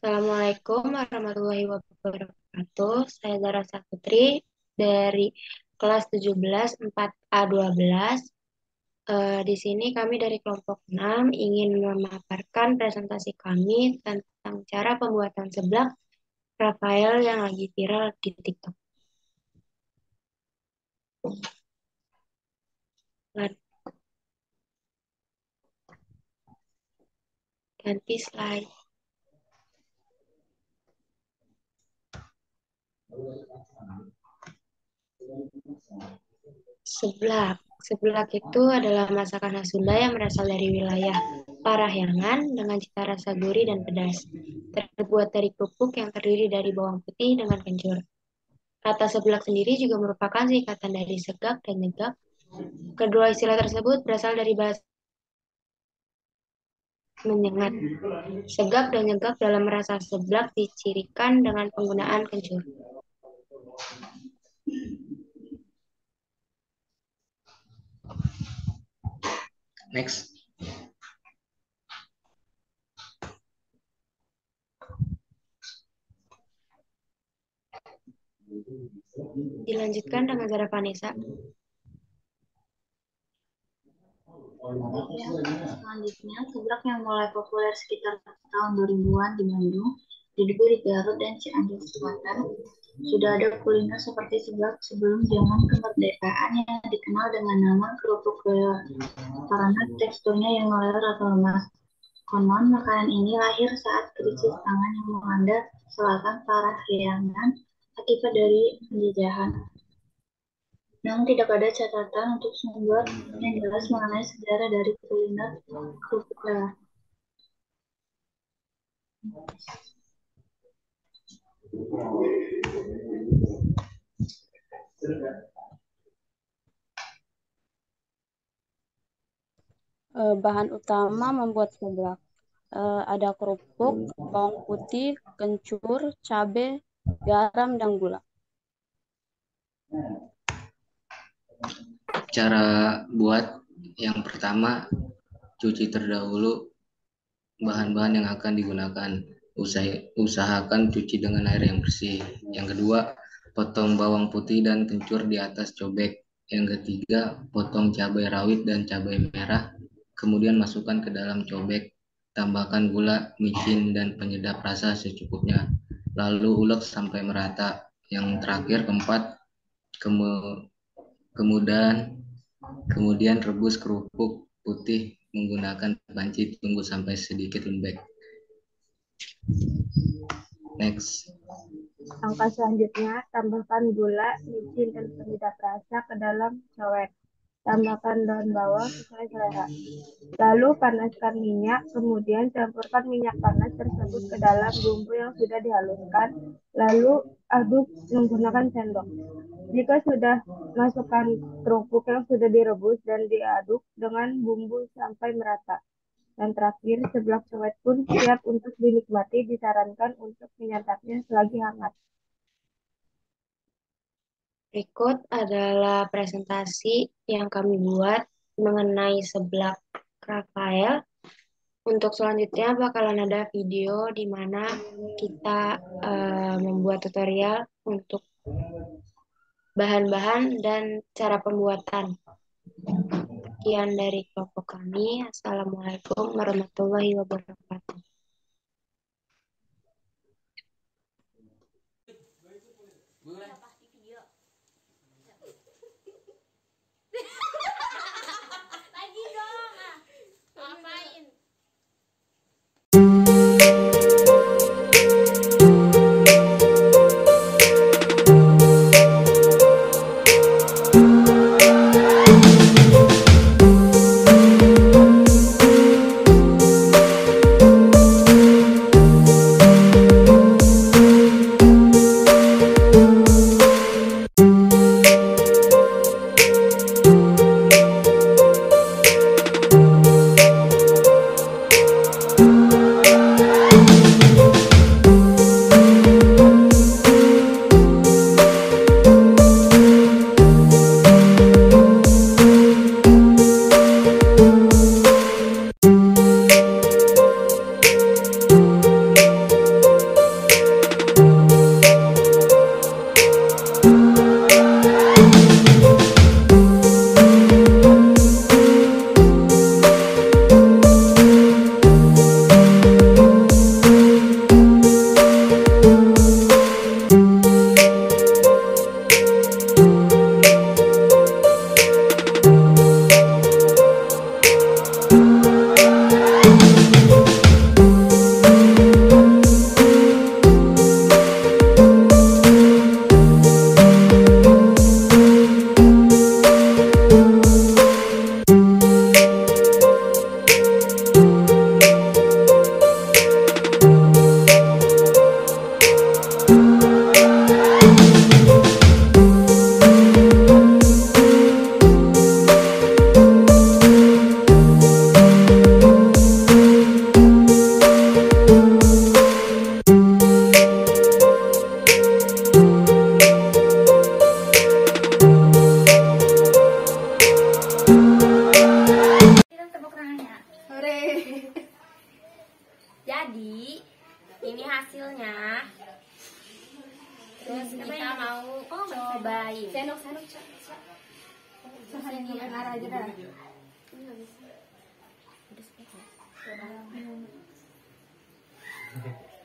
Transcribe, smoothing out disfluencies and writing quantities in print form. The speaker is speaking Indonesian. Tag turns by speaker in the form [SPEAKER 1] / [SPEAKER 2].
[SPEAKER 1] Assalamualaikum warahmatullahi wabarakatuh. Saya Zara Saputri dari kelas 17 4A12. Di sini kami dari kelompok 6 ingin memaparkan presentasi kami tentang cara pembuatan seblak Rafael yang lagi viral di TikTok. Ganti slide. Seblak. Seblak itu adalah masakan khas Sunda yang berasal dari wilayah Parahyangan dengan cita rasa gurih dan pedas. Terbuat dari kerupuk yang terdiri dari bawang putih dengan kencur. Kata seblak sendiri juga merupakan singkatan dari segak dan nyegak. Kedua istilah tersebut berasal dari bahasa menyengat. Segak dan nyegak dalam rasa seblak dicirikan dengan penggunaan kencur.
[SPEAKER 2] Next.
[SPEAKER 1] Dilanjutkan dengan Zara Vanessa.
[SPEAKER 3] Selanjutnya, seblak yang mulai populer sekitar tahun 2000-an di Bandung, di Garut dan Cianjur Selatan, sudah ada kuliner seperti seblak sebelum zaman kemerdekaan yang dikenal dengan nama kerupuk leleh karena teksturnya yang meleleh atau lemas. Konon, makanan ini lahir saat krisis pangan yang melanda selatan Parahyangan akibat dari penjajahan. Namun tidak ada catatan untuk sumber yang jelas mengenai sejarah dari kuliner kerupuk leleh.
[SPEAKER 4] Bahan utama membuat seblak. Ada kerupuk, bawang putih, kencur, cabai, garam, dan gula.
[SPEAKER 2] Cara buat yang pertama, cuci terdahulu bahan-bahan yang akan digunakan. Usahakan cuci dengan air yang bersih. Yang kedua, potong bawang putih dan kencur di atas cobek. Yang ketiga, potong cabai rawit dan cabai merah. Kemudian masukkan ke dalam cobek. Tambahkan gula, micin, dan penyedap rasa secukupnya. Lalu ulek sampai merata. Yang terakhir, keempat, kemudian rebus kerupuk putih menggunakan panci, tunggu sampai sedikit lembek. Next.
[SPEAKER 5] Langkah selanjutnya, tambahkan gula, micin, dan penyedap rasa ke dalam cowek. Tambahkan daun bawang sesuai selera. Lalu panaskan minyak, kemudian campurkan minyak panas tersebut ke dalam bumbu yang sudah dihaluskan, lalu aduk menggunakan sendok. Jika sudah, masukkan kerupuk yang sudah direbus dan diaduk dengan bumbu sampai merata. Dan terakhir, seblak cowet pun siap untuk dinikmati, disarankan untuk menyantapnya selagi hangat.
[SPEAKER 1] Berikut adalah presentasi yang kami buat mengenai seblak Rafael. Untuk selanjutnya bakalan ada video di mana kita membuat tutorial untuk bahan-bahan dan cara pembuatan. Sekian dari kelompok kami. Assalamualaikum warahmatullahi wabarakatuh.
[SPEAKER 6] Lagi dong, ngapain? Cobain.
[SPEAKER 7] Senok. Sehari ini arah aja dah.
[SPEAKER 6] Enggak bisa. Udah selesai.